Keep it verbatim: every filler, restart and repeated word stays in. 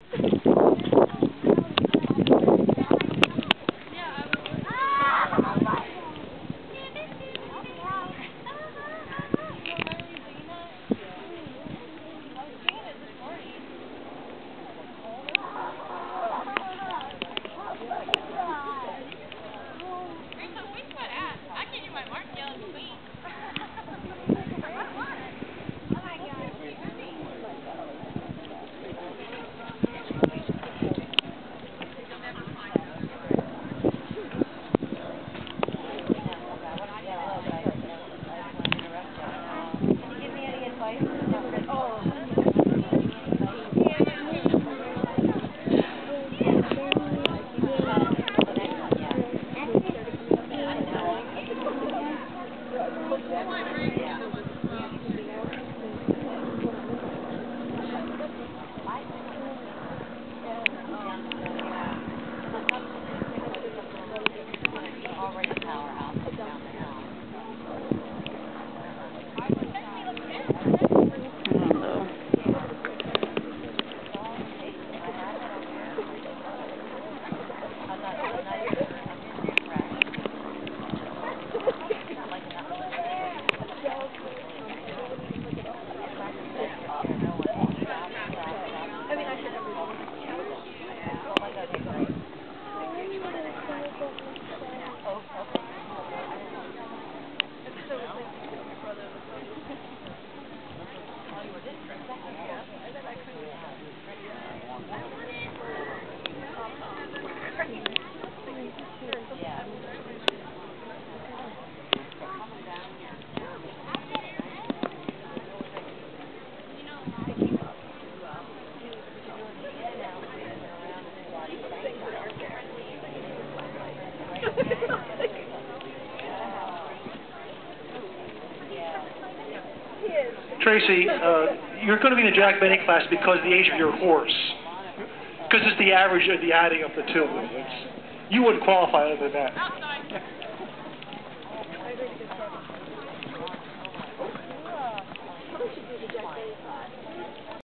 Tracy, uh, you're going to be in the Jack Benny class because of the age of your horse. Because it's the average of the adding of the two. It's, you wouldn't qualify other than that.